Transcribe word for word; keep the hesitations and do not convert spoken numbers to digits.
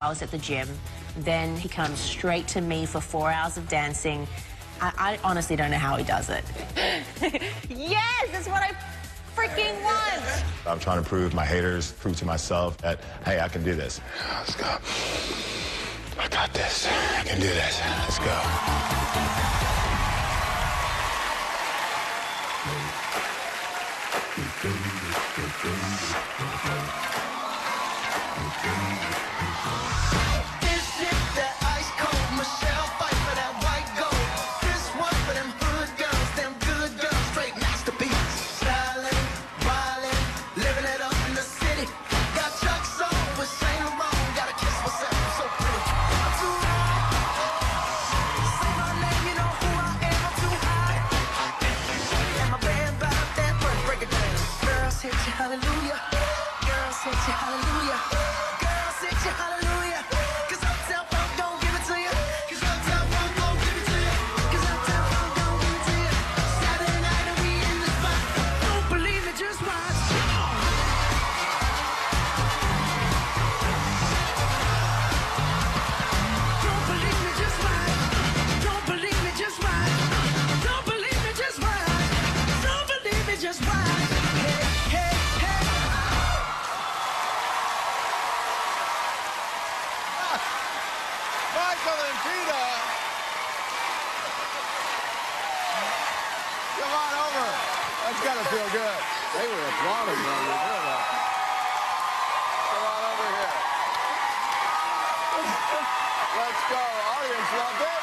I was at the gym. Then he comes straight to me for four hours of dancing. I, I honestly don't know how he does it. Yes, that's what I freaking want. I'm trying to prove my haters, prove to myself that, hey, I can do this. Let's go. I got this. I can do this. Let's go. Hallelujah, girls hit you, hallelujah, girls hit you, hallelujah, cause Uptown Funk don't give it to you, cause Uptown Funk don't give it to you, cause Uptown Funk don't give it to you, Saturday night and we in the spot, don't believe me, just watch. Don't believe me, just watch, don't believe me, just watch, don't believe me, just watch, don't believe me, just watch. Michael and Tina. Come on over. That's got to feel good. They were applauding on you. Come on over here. Let's go. Audience love it.